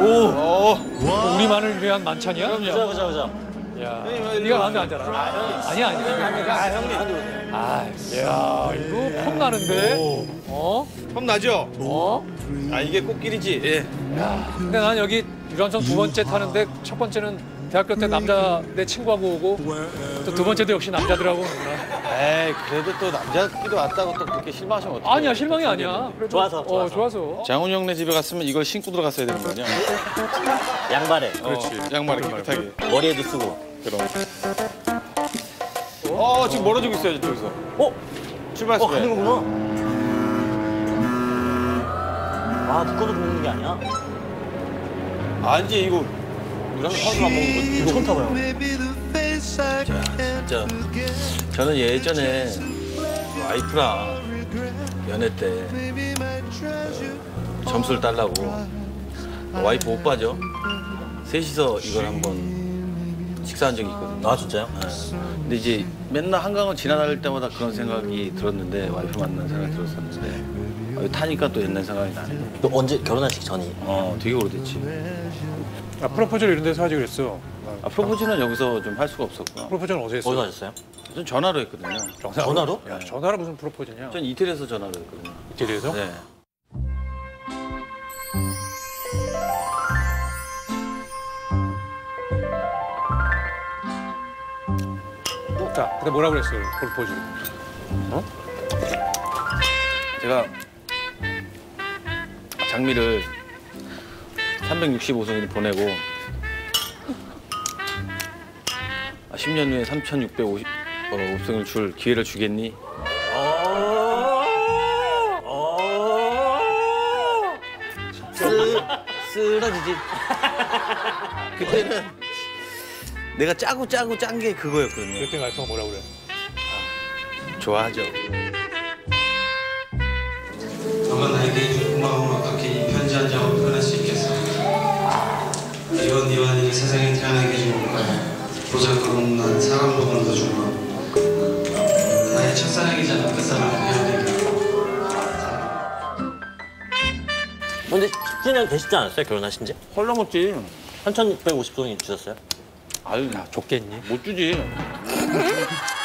오. 우리만을 위한 만찬이야? 그죠. 야, 네가 마음에 안 들어. 아니야. 형님. 야, 이거 폼 나는데? 폼 나죠? 이게 꽃길이지. 예. 야, 근데 난 여기 유람선 두 번째 타는데 첫 번째는 대학교 때 남자 내 친구하고 오고 또 두 번째도 역시 남자들하고 오는구나. 에이, 그래도 또 남자끼리 왔다고 또 그렇게 실망하시면 어떡해. 아니야, 실망이 아니야. 그래도, 좋아서. 장훈이 형네 집에 갔으면 이걸 신고 들어갔어야 되는 거냐? 양발에. 그렇지. 양말을 깨끗하게. 머리에도 쓰고. 그럼. 지금 멀어지고 있어요, 저쪽에서. 출발했어요. 가는 거구나. 묶어도 먹는 게 아니야? 아니지, 이거. 우리랑 처음 안 먹는 거지. 이거 처음 타봐요. 진짜. 저는 예전에 와이프랑 연애 때 점수를 따려고 와이프 오빠죠. 셋이서 이걸 한번 식사한 적이 있거든요. 아, 진짜요? 네. 근데 이제 맨날 한강을 지나다닐 때마다 그런 생각이 들었는데 와이프 만난 생각이 들었었는데 여기 타니까 또 옛날 생각이 나네요. 또 언제 결혼하시기 전이? 되게 오래됐지. 프로포즈를 이런 데서 하지 그랬어. 프로포즈는 여기서 좀 할 수가 없었고. 프로포즈는 어디서 했어? 어디서 하셨어요? 전 전화로 했거든요. 전화로? 야, 전화로 무슨 프로포즈냐? 전 이태리에서 전화로 했거든요. 이태리에서? 네. 자, 근데 뭐라고 그랬어요, 프로포즈? 제가 장미를 365송이를 보내고 10년 후에 3,650송이를 줄 기회를 주겠니? 쓰러지지. 그때는 내가 짜고 짠 게 그거였거든요. 그때 와이프가 뭐라고 그래? 좋아하죠. 너가 나에게 해준 고마움을 어떻게 이 편지 한 장으로 표현할 수 있겠어? 이런 네와 네가 세상에 태어나게 해준 거야. 보잘것없는 사랑보다 더 중요한 나의 첫사랑이잖아. 끝사랑을 헤어내기. 근데 10주년 되시지 않았어요? 결혼하신 지? 헐러 먹지. 3,650송이 주셨어요? 아유, 야, 줬겠니? 못 주지.